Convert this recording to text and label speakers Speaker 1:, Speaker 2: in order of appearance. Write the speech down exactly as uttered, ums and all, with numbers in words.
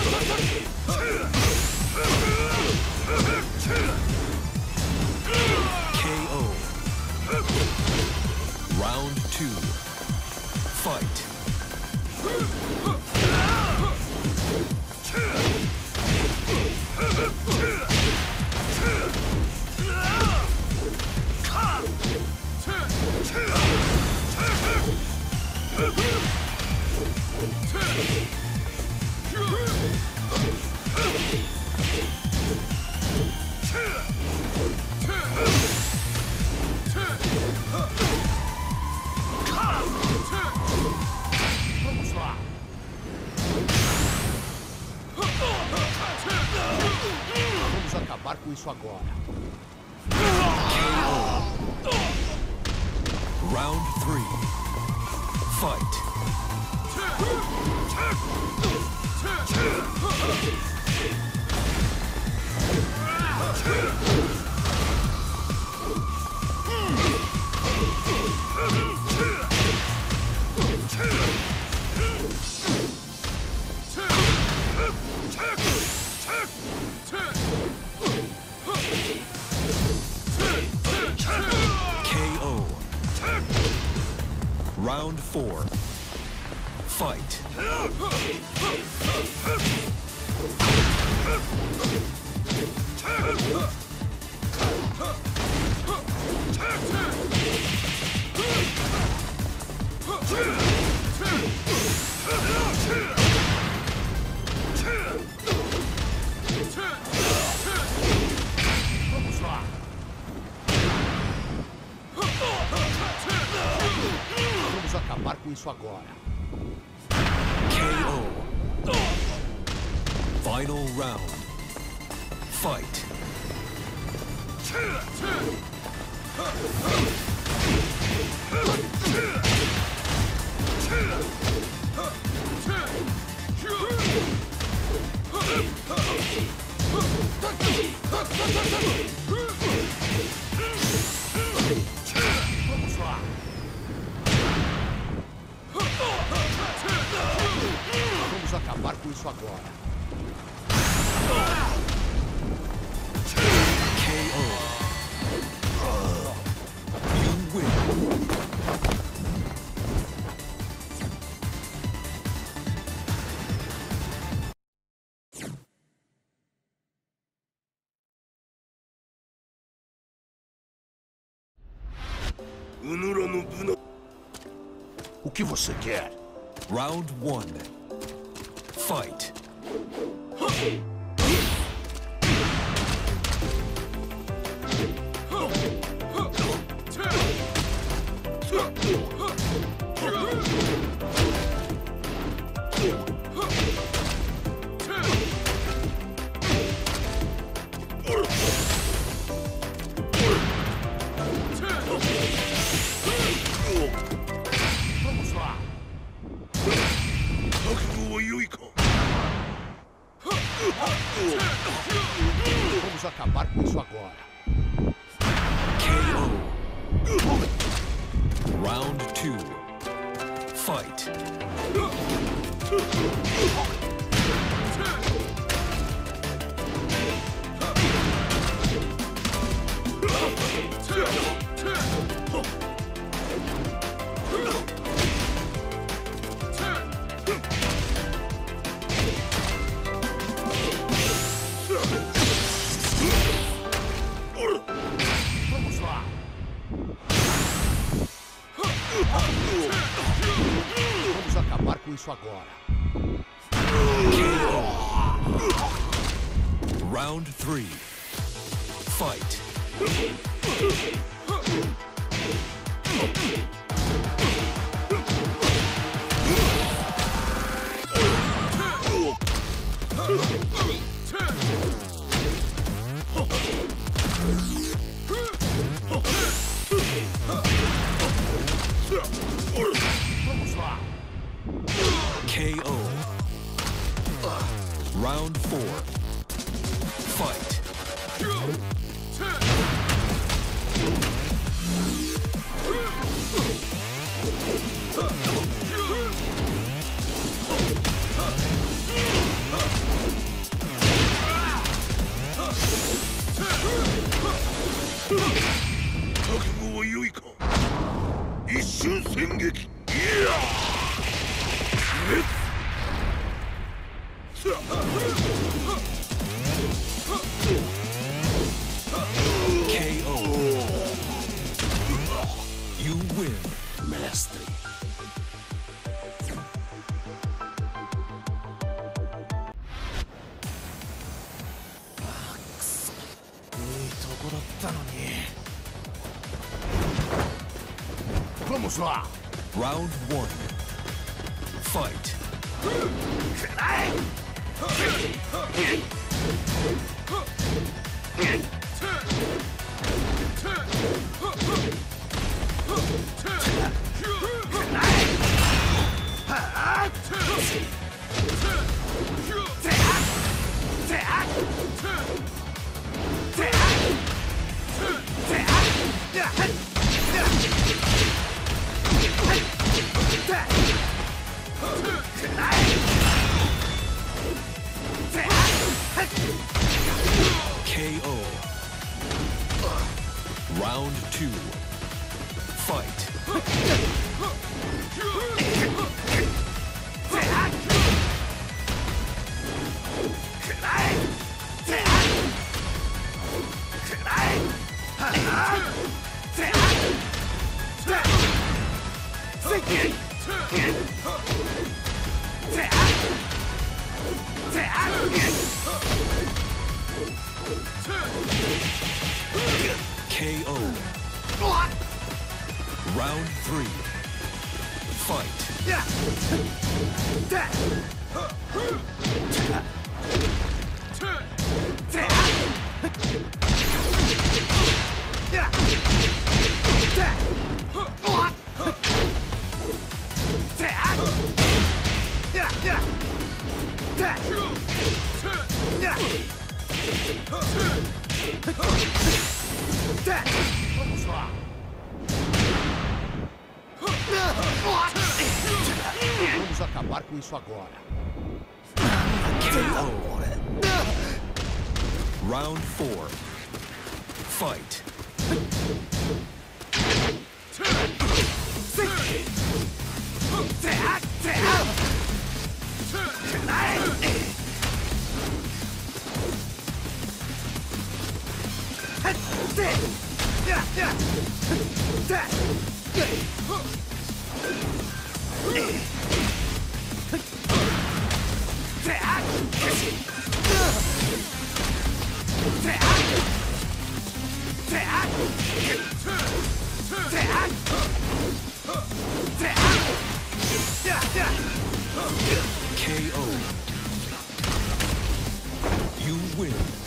Speaker 1: K O. Round two. Fight.
Speaker 2: Vamos lá. Vamos acabar com isso agora.
Speaker 1: Round three. Fight. K O. Round four. Fight.
Speaker 2: Vamos lá. Vamos acabar com isso agora.
Speaker 1: K O. Final round. Fight.
Speaker 2: Vamos lá. Vamos acabar com isso agora.
Speaker 1: K O. You win.
Speaker 2: O que você quer?
Speaker 1: Round one. Fight.
Speaker 2: Vamos lá. Vamos acabar com isso agora.
Speaker 1: K O. Round two. Fight.
Speaker 2: Vamos lá. Vamos acabar com isso agora.
Speaker 1: Round three. Fight.
Speaker 2: Vamos lá.
Speaker 1: K O. Round four. Fight.
Speaker 3: 中戦撃。いや
Speaker 1: ケーオー. You win.
Speaker 3: Mestre.
Speaker 2: いいとこだったのに。Vamos lá!
Speaker 1: Round one. Fight. K O. Round two. Fight. K O. Round three. Fight.
Speaker 2: Vamos lá! Vamos acabar com isso agora.
Speaker 1: K O. Round four. Fight. K O. You win.